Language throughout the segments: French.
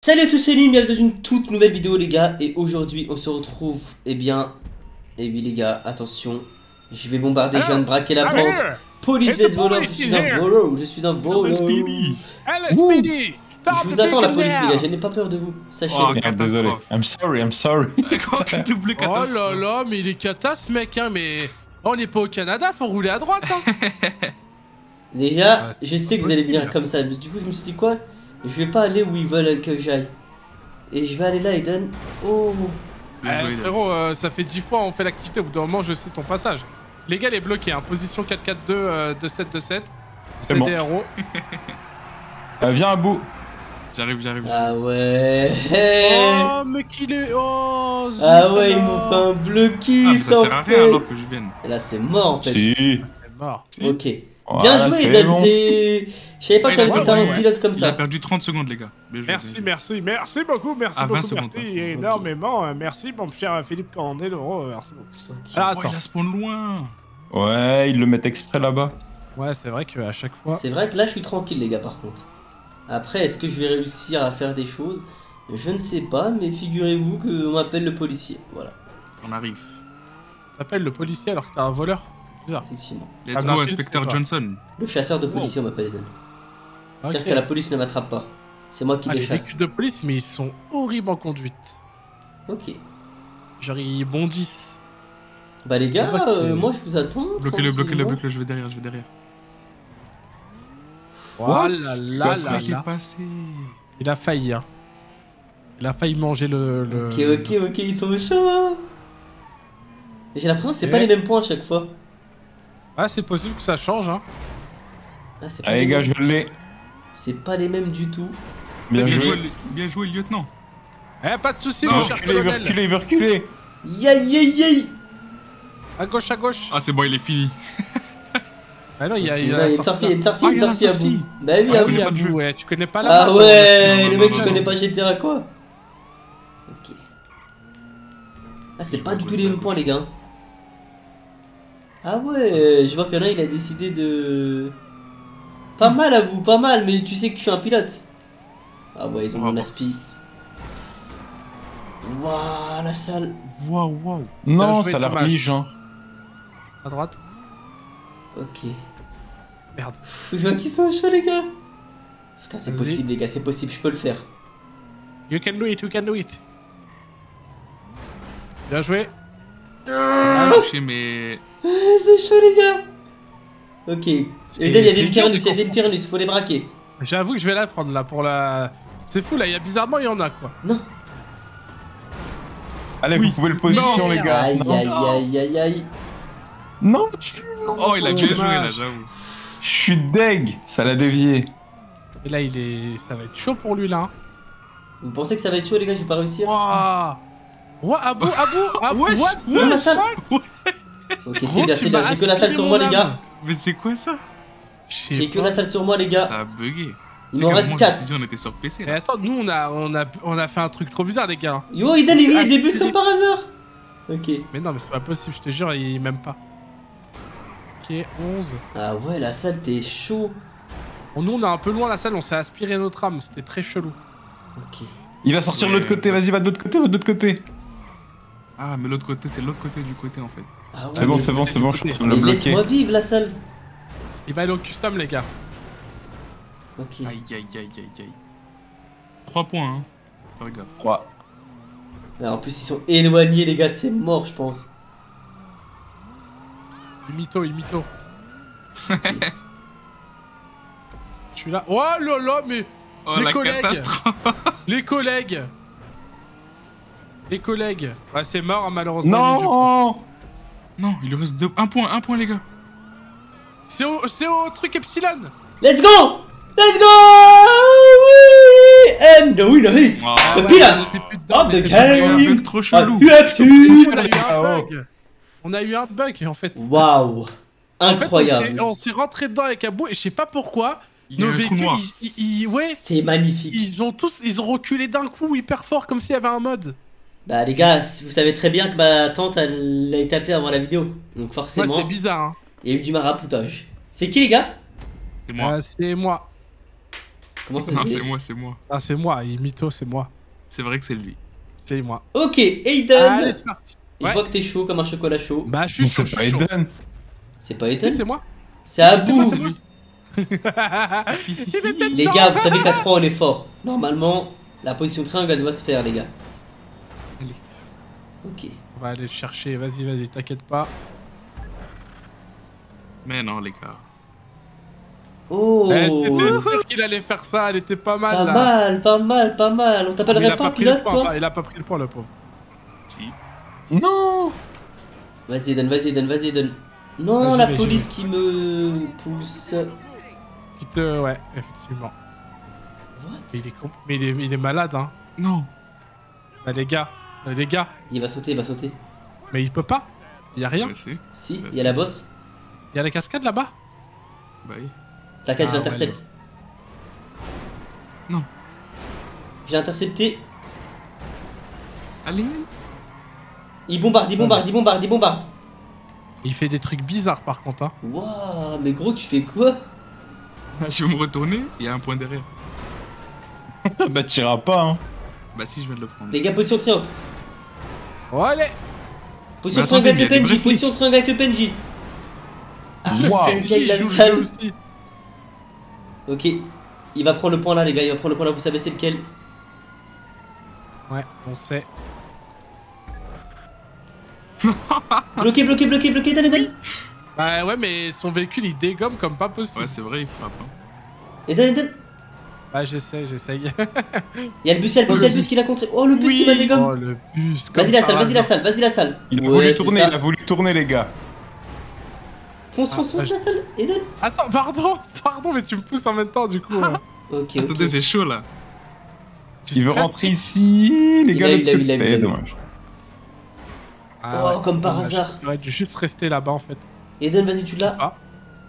Salut à tous, c'est Lynn, bienvenue dans une toute nouvelle vidéo les gars. Et aujourd'hui on se retrouve, eh bien, et oui les gars, attention, je vais bombarder, je viens de braquer la banque. Police vs voleur, je suis un voleur, je suis un voleur. Je vous attends la police les gars, je n'ai pas peur de vous, sachez-le. Oh, désolé, I'm sorry. Oh là là, mais il est cata ce mec, hein, mais... Oh, on n'est pas au Canada, faut rouler à droite, hein. Déjà, je sais que vous allez venir comme ça, du coup je me suis dit quoi? Je vais pas aller où ils veulent que j'aille. Et je vais aller là, Eden. Oh. Frérot, ça fait 10 fois on fait l'activité, au bout d'un moment je sais ton passage. Les gars, il est bloqué, hein. Position 4-4-2, 2-7-2-7. C'est bon. CDRO. Viens à bout. J'arrive. Ah ouais. Oh, mais qu'il est... Oh, zut, ah ouais, ils alors. m'ont fait un bloqué. Ah, mais ça sert à rien alors que je vienne. Et là c'est mort en fait. Si. C'est mort. Ok. Voilà, Bien joué, c'est Eden. bon. Je savais pas que t'avais des talents de pilote comme Il a ça. perdu 30 secondes, les gars. Bien joué, Merci bien joué. beaucoup, merci Ah, 20 beaucoup, secondes, merci 20 secondes. énormément, merci mon cher Philippe Candeloro, merci beaucoup. Ok. Alors Oh, attends, il a spawn loin. Ouais, ils le mettent exprès là-bas. ouais c'est vrai qu'à chaque fois... C'est vrai que là je suis tranquille les gars par contre. Après est-ce que je vais réussir à faire des choses? Je ne sais pas, mais figurez-vous qu'on m'appelle le policier. Voilà, On arrive. T'appelles le policier alors que t'es un voleur? C'est bizarre. effectivement. Let's Ah, go, merci, Inspecteur c'est Johnson. Le chasseur de policiers on m'appelle Eden. Ok. C'est-à-dire que la police ne m'attrape pas. C'est moi qui Ah, les les chasse. véhicules de police, mais ils sont horribles en conduite. Ok. Genre ils bondissent. Bah les gars, En fait, moi je vous attends. Bloquez-le, tranquillement. je vais derrière, Oh là là Ce là mec est là. passé. Il a failli, hein. Il a failli manger le... Ok, ils sont chauds. Hein. Et j'ai l'impression que c'est Ok. pas les mêmes points à chaque fois. Ah, c'est possible que ça change, hein. Ah, c'est pas Allez, les gars, mêmes. je l'ai. C'est pas les mêmes du tout. Bien joué. Bien joué, lieutenant. Eh, pas de soucis, Non, mon Il cher veut colonel. reculer, il veut reculer. Yaï. À gauche, à gauche. Ah, c'est bon, il est fini. Ah non, il y a, Ok, il là, a il y a une sortie, il y a une sortie, Ah, une il y a sortie à une sortie. bout. Bah oui, Ah, ah je oui. connais à pas le bout, jeu. ouais. Tu connais pas la Ah map, ouais, non, le non, mec non, il non. connaît pas GTA quoi. Ok. Ah c'est pas du tout les mêmes points les gars. Ah ouais, je vois qu'il y en a il a décidé de... Pas mal à vous, pas mal, mais tu sais que je suis un pilote. Ah ouais, ils ont mon aspi. Waouh, la salle. Waouh. Non, Bien joué, ça a l'air dommage. lige, hein. À droite. Ok. Merde. Je vois qu'ils sont chauds les gars. Putain c'est Vas-y. possible les gars, c'est possible, je peux le faire. You can do it, you can do it. Bien joué. Ah, touché, mais. Ah, c'est chaud les gars. Ok. Eden, il y a c'est des dur de Infernus, faut les braquer. J'avoue que je vais la prendre là pour la... C'est fou là, il y a bizarrement il y en a quoi. Non. Allez, vous pouvez le position, Non. les gars. Aïe Non. aïe. Non, Oh, il a bien joué là, Dommage. j'avoue. je suis deg. Ça l'a dévié. Et là il est... ça va être chaud pour lui là. Hein. Vous pensez que ça va être chaud les gars, je vais pas réussir? Waouh. What? À bout, Wesh, what? Non, la salle. Fuck? Ok, Gros, c'est bien, tu c'est bien, m'as j'ai que la salle aspiré sur mon moi les âme. gars. Mais c'est quoi ça? J'ai que la salle sur moi les gars. Ça a bugué. Il m'en reste 4. On était sur PC Mais là. attends, nous on a fait un truc trop bizarre les gars. Yo, Eden il Ah, débute comme par hasard. Ok. Mais non mais c'est pas possible, je te jure, il m'aime pas. Ok, 11. Ah ouais, la salle t'es chaud. Bon, nous on est un peu loin la salle, on s'est aspiré notre âme, c'était très chelou. Ok. Il va sortir de l'autre côté. Vas-y, va de l'autre côté, va de l'autre côté. Ah, mais l'autre côté, c'est l'autre côté du côté en fait. Ah ouais. C'est bon, mais- c'est bon, c'est bon. Je suis en train de le mais bloquer. laisse-moi vivre la salle. Il va aller au custom les gars. Ok. Aïe. 3 points, hein. Fais gaffe. 3. Mais en plus ils sont éloignés les gars, c'est mort je pense. Il mytho. Je suis là. Oh là là, mais Oh, Les la collègues. catastrophe. les collègues. Ouais, c'est mort hein, malheureusement. les jeux. Non. Non, il lui reste un point, les gars. C'est au truc Epsilon. Let's go. Oui. And the winner is Oh, the ouais, pilot on était plus dedans, of on the était il y a un game bug trop of chelou. UFC. On a eu un Ah, bug. On a eu un bug en fait. Waouh. Incroyable. En fait, on s'est rentré dedans avec Abou et je sais pas pourquoi. Il y a Nos un trou véhicules, noir. ouais, C'est magnifique. ils ont reculé d'un coup hyper fort comme s'il y avait un mode. Bah les gars, vous savez très bien que ma tante elle a été appelée avant la vidéo. Donc Ouais, forcément, c'est bizarre. Hein. il y a eu du maraboutage. C'est qui les gars? C'est moi. C'est moi. Comment ça Non, se c'est fait? moi, c'est moi. Ah, c'est moi, il mytho, c'est moi. C'est vrai que c'est lui. C'est moi. Ok, Aiden. Allez, c'est parti. Je Ouais. vois que t'es chaud comme un chocolat chaud. Bah, je suis Mais chaud, c'est je pas suis chaud. Eden. C'est pas Si, Aiden. c'est moi. C'est Abou. c'est moi. Les gars, vous savez qu'à 3 on est fort. Normalement, la position triangle elle doit se faire, les gars. Allez. Ok. On va aller le chercher, vas-y, t'inquiète pas. Mais non, les gars. Oh. C'était sûr qu'il allait faire ça, elle était pas mal Pas là. mal, pas mal, pas mal. On Mais il t'appellerait a pas pas pris le pilote, point, toi? il a pas pris le point, le pauvre. Si. Non. Vas-y, Eden, vas-y, Eden, vas-y, Eden. Non, Vas-y, la vas-y, police qui me pousse. Ouais, effectivement. What? Mais il est malade, hein. Non. Bah, les gars. Il va sauter, il va sauter. Mais il peut pas. Il y a rien. Ouais, si. Si, il y a la bosse. Il y a la cascade là-bas. Bah oui. T'inquiète, Ah, je l'intercepte. Non. J'ai intercepté. Allez. Il bombarde, il bombarde, il bombarde, il bombarde. Il fait des trucs bizarres par contre, hein. Waouh, mais gros, tu fais quoi? Je vais me retourner, il y a un point derrière. Bah t'iras pas hein. Bah si, je viens de le prendre. Les gars, position triangle. Oh, allez. Position Mais triangle attendez, avec le mais il y a des PNJ, vrais position triangle avec le PNJ. Ah, Waouh. le PNJ, il a Il le joue le salle. jeu aussi. Ok, il va prendre le point là, les gars, il va prendre le point là, vous savez c'est lequel? Ouais, on sait. Bloqué, bloqué, bloqué, bloqué, Eden, Eden. Bah ouais, mais son véhicule il dégomme comme pas possible. Ouais, c'est vrai, il frappe. Hein. Eden, Eden. Bah j'essaye. Il y a le bus, il y a le bus qui l'a contré. Oh, le bus qui va Oh dégomme. le bus. comme Vas-y la par salle, vas-y la hasard. salle, vas-y la salle. Il a Ouais, voulu c'est tourner, ça. il a voulu tourner les gars. Fonce, fonce, fonce la salle, Eden. Attends, pardon, mais tu me pousses en même temps du coup. Ok, Attendez, ok. c'est chaud là. Tu Il veut stresses rentrer ici, les Il gars. a eu, l'autre il a eu, il a eu, côté, il a eu. dommage. Ah Oh, comme par dommage. hasard. J'aurais dû juste rester là-bas en fait. Eden, vas-y, tu l'as. Ah.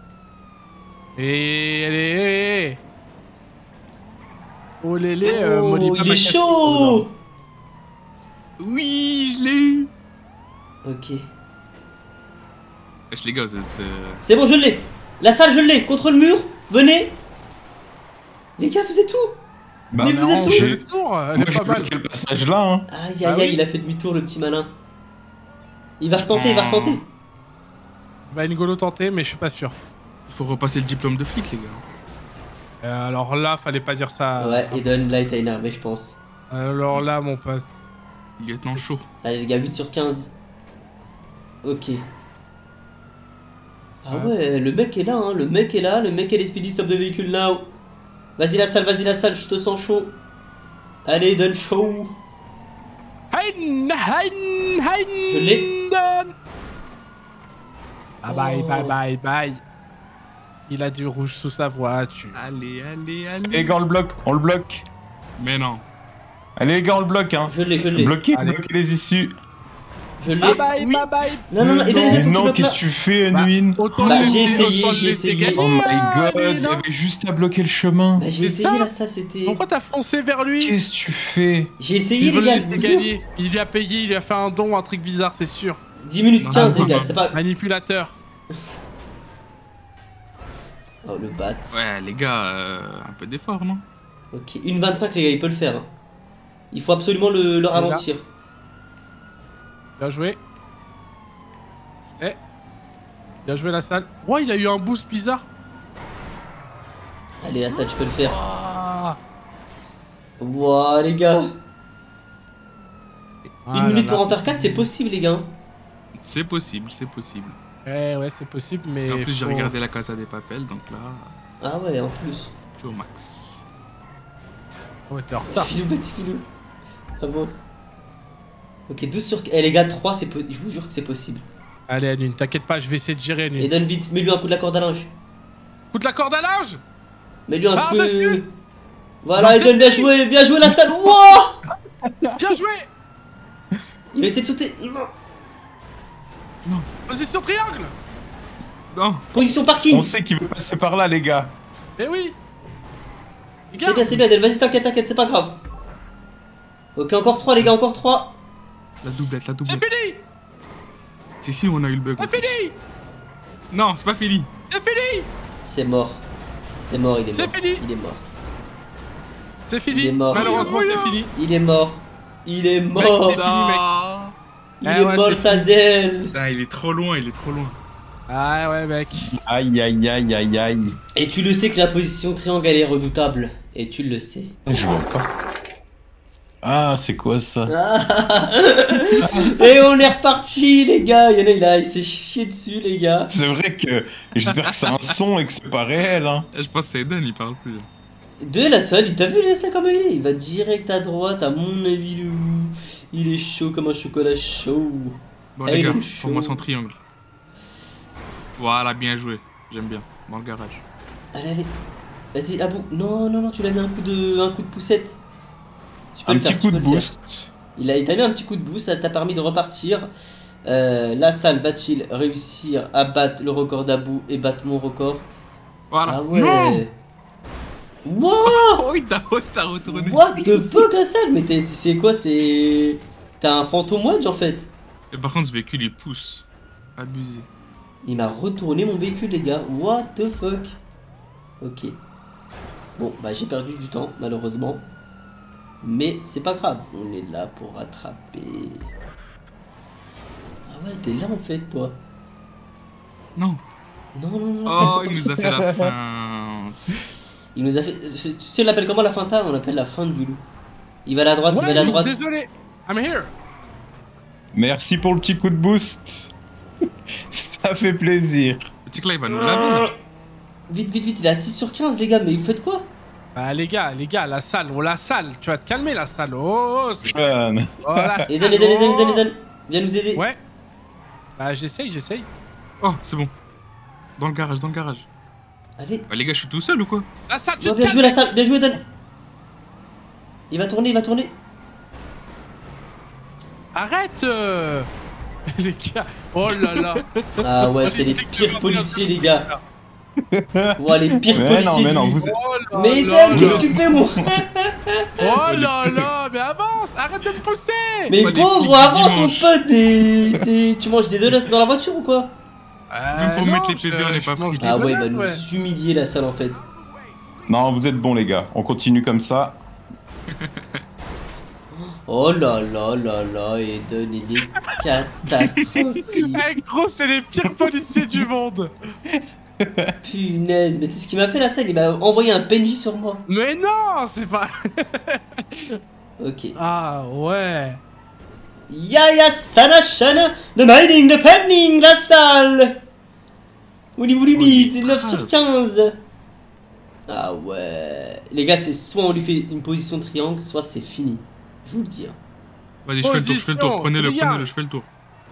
Et allez. Oh lélé, Oh, Moliba il m'a est cassé. chaud. Oui, je l'ai eu. Ok. Wesh, les gars, vous êtes. C'est bon, je l'ai. La salle, je l'ai. Contre le mur. Venez. Les gars, vous êtes où? Bah, Mais vous êtes On où? fait le tour, elle moi est j'ai pas mal. bloqué le passage là hein. Aïe, Ah aïe, aïe, oui. il a fait demi-tour, le petit malin. Il va retenter, il va retenter. Bah N'Golo tenté, mais je suis pas sûr. Il faut repasser le diplôme de flic, les gars. Alors là, fallait pas dire ça. Ouais, Eden, là, il t'a énervé, je pense. Alors là, mon pote. Lieutenant chaud. Allez, les gars, 8 sur 15. Ok. Ah ouais, le mec est là, hein. Le mec est là. Le mec est les speedy stop de véhicule now. Vas-y, la salle, je te sens chaud. Allez, Eden, chaud. Je l'ai. Bye. Il a du rouge sous sa voiture. Allez. Les gars, on le bloque, on le bloque. Mais non. Allez les gars, on le bloque hein. Je l'ai. Bloquez, Allez. bloquez les issues. Je l'ai. Bye. Non, non, Eden, Mais faut que tu non, bloques qu'est-ce là. que tu fais, Bah, Nuin? Autant Bah, le j'ai laisser- essayé, autant le j'ai laisser essayé. gagner. Oh my Ah, god, mais il y non. avait juste à bloquer le chemin. Bah, j'ai C'est essayé ça. là, ça c'était. Pourquoi t'as foncé vers lui? Qu'est-ce que tu fais? J'ai essayé, Il veut les le gars, je laisser vous jure. gagner. Il lui a payé, il lui a fait un don, un truc bizarre, c'est sûr. 10 minutes Non, 15, non, les gars, non. c'est pas. Manipulateur. Oh, le bat. Ouais, les gars, un peu d'effort, non? Ok, 1,25, les gars, il peut le faire. Hein. Il faut absolument le ralentir. Bien joué. Bien joué la salle. Ouais, il a eu un boost bizarre. Allez, la salle, je peux le faire. Ah. Wouah, les gars. Ah 1 là minute là. pour en faire 4, c'est possible, les gars. C'est possible. Ouais, c'est possible, mais. Et en plus, j'ai faut- regardé la Casa des Papel, donc là, Ah ouais, en plus. je suis au max. Ouais, t'es en C'est retard. filou, petit filou. Avance. Ok, 12 sur. Eh, les gars, 3, je vous jure que c'est possible. Allez, Anune, t'inquiète pas, je vais essayer de gérer, Et Anune. donne vite, mets-lui un coup de la corde à linge. Coup de la corde à linge. Mets-lui un coup. Par-dessus. Voilà, Non, Eden, c'est bien joué la salle. Wouah. Bien joué. Il va essayer de sauter. Position triangle. Non, Position parking. On sait qu'il veut passer par là, les gars. Eh oui. Les C'est gars, bien, Eden, vas-y, t'inquiète, c'est pas grave. Ok, encore 3, les gars, encore 3. la doublette. c'est fini. C'est ici où on a eu le bug. C'est fini. Non, c'est pas fini. C'est fini. C'est mort. C'est mort, il est C'est mort. fini. Il est mort. C'est fini. Il est mort. Malheureusement, c'est fini. Il est mort. Il est Mec, mort. c'est fini, mec. Il Ah est ouais, mort, c'est fini. Tadel. Putain, il est trop loin, il est trop loin. Ah ouais, mec. Aïe, aïe, aïe, aïe, aïe. Et tu le sais que la position triangle elle est redoutable. Et tu le sais. Je vois pas. Ah, c'est quoi ça? Et on est reparti, les gars. Il y en a, il s'est chié dessus, les gars. C'est vrai que j'espère que c'est un son et que c'est pas réel, hein. Je pense que c'est Eden, il parle plus. De la salle, il t'a vu la salle comme il est? Il va direct à droite, à mon avis, il est chaud comme un chocolat chaud. Bon, Ah, les il gars, est chaud. pour moi, c'est en triangle. Voilà, bien joué. J'aime bien. Dans le garage. Allez, allez. Vas-y, Abou. Non, non, non, tu l'as mis un coup de poussette. Tu peux Un le faire, petit tu coup peux de le faire. boost. Il t'a mis un petit coup de boost, ça t'a permis de repartir. La salle va-t-il réussir à battre le record d'Abou et battre mon record? Voilà. Ah ouais. Non Wow. Oh, il t'a retourné. What the fuck la salle? Mais c'est quoi? C'est... T'as un fantôme wedge en fait. Et par contre, ce véhicule, il pousse. Abusé. Il m'a retourné mon véhicule, les gars. What the fuck? Ok. Bon, bah j'ai perdu du temps, malheureusement. Mais c'est pas grave, on est là pour rattraper. Ah ouais, t'es là en fait, toi. Non. Non, non, non. Oh, ça il fait nous a fait la fin. Il nous a fait... Tu sais, on l'appelle comment la fin tard? On l'appelle la fin du loup. Il va à la droite, il va à la droite. Désolé. I'm here. Merci pour le petit coup de boost. Ça fait plaisir. Le petit là, il va nous laver, là. Vite, vite, vite, il est à 6 sur 15, les gars, mais vous faites quoi? Bah les gars, la salle, la salle. Tu vas te calmer, la salle. Oh, Jeune. oh la salle. Eden, Eden, Eden, Eden, Eden. Viens nous aider. Ouais. Bah j'essaye. Oh, c'est bon. Dans le garage, dans le garage. Allez. Bah, les gars, je suis tout seul ou quoi? La salle, tu Oh, te bien calmes, joué la mec. salle, bien joué Eden. Il va tourner, il va tourner. Arrête les gars. Oh là là. Ah ouais, c'est les pires policiers, les gars. Ouais, les pires Mais non, policiers. mais non, du- vous êtes... Oh là Mais là Eden, qu'est-ce que tu fais, moi? Oh là là, mais avance, arrête de me pousser. Mais Pas des pauvre, flics du avance, mon dimanche. pote. Tu manges des donuts dans la voiture ou quoi? Même pour mettre les PV, on n'est pas pris. Ah ouais, il va nous humilier la salle en fait. Non, vous êtes bons, les gars. On continue comme ça. Oh là là là là, Eden, il est catastrophique. Eh gros, c'est les pires policiers du monde. Punaise, mais tu sais ce qu'il m'a fait la salle? Il m'a envoyé un PNJ sur moi. Mais non, c'est pas. Ok. Ah ouais. Yaya Sana Shana, the mining, defending la salle. Wouli wouli Oh, t'es 9 sur 15. Ah ouais. Les gars, c'est soit on lui fait une position triangle, soit c'est fini. Je vous le dis. Hein. Vas-y, je fais le tour, je fais le tour. Prenez-le, Position, prenez-le, je fais le tour.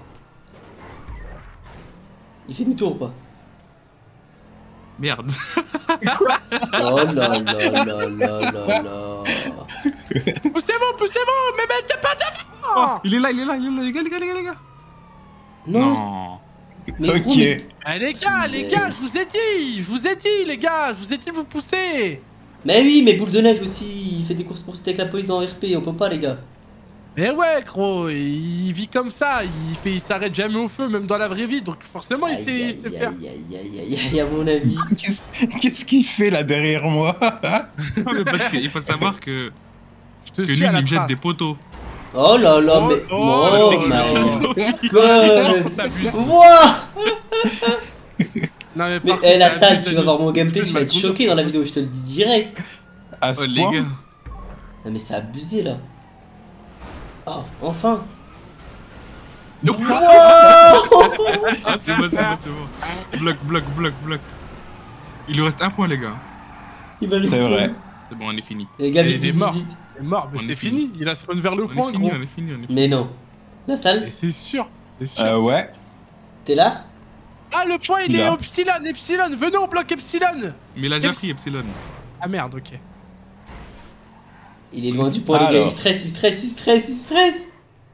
Il fait demi-tour ou pas? Merde. Oh là là là là là là. Poussez-vous, mais mettez pas devant. Il est là, les gars, les gars. Non. Mais Ok. gros, mais... Eh les gars, je vous ai dit, les gars, je vous ai dit de vous pousser. mais oui, mais boule de neige aussi, il fait des courses poursuites avec la police en RP, on peut pas les gars. Mais ouais, gros, il vit comme ça, il s'arrête jamais au feu, même dans la vraie vie, donc forcément il sait faire. Aïe, à mon avis. Qu'est-ce qu'il fait là derrière moi? Non, mais parce qu'il faut savoir que Je te lui, suis à la il me jette trace. des poteaux. Oh là là, Oh, mais... oh, Oh, my god. T'abuses. Wouah. Non, mais Mais par eh, contre, la salle, t'abuses tu de vas nous. voir mon gameplay, Tu tu peux vas me être mettre choqué dans la contre- vidéo, je te le dis direct. À Oh, ce les point? gars. Non mais c'est abusé là. Oh, enfin. Non. Wow. Ah, c'est bon. Bloc. Il lui reste un point, les gars. Il va le C'est prendre. vrai. C'est bon, on est fini. Les gars, Il vite, est vite, mort. vite. Il est mort, mais On c'est est fini. Il a spawn vers le On point, est fini, gros. on est fini. Mais non. La salle, Et c'est sûr, c'est sûr. Ouais. t'es là? Ah, le point, il est Là. Epsilon. Venez, on bloque Epsilon. Mais il a déjà pris Epsilon. Ah merde, ok. Il est loin du point, les gars, Alors. il stresse.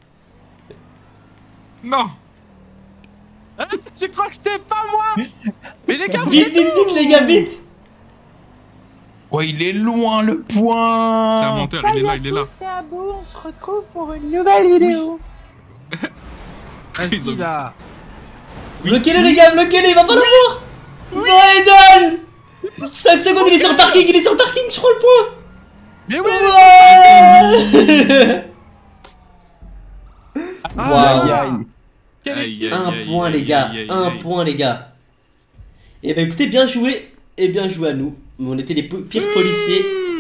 Non. Ah, tu crois que je t'ai pas, moi? Mais les gars, vous Vite, êtes vite, vite, les gars, vite. Ouais, il est loin le point. C'est un menteur, il est là, il est là. C'est Abou, on se retrouve pour une nouvelle vidéo. Ils ont Vas-y, là. Bloquez-le, les gars, bloquez-le, il va pas l'avoir. Ouais, Eden. 5 secondes, il est sur le parking, je prends le point. Mais oui. Ouais. Ah, Waouh. Quelle Aïe, équipe. aïe, Un aïe, point aïe, les gars, aïe, aïe, un aïe. point les gars. Et bah écoutez, bien joué et bien joué à nous. On était les pires policiers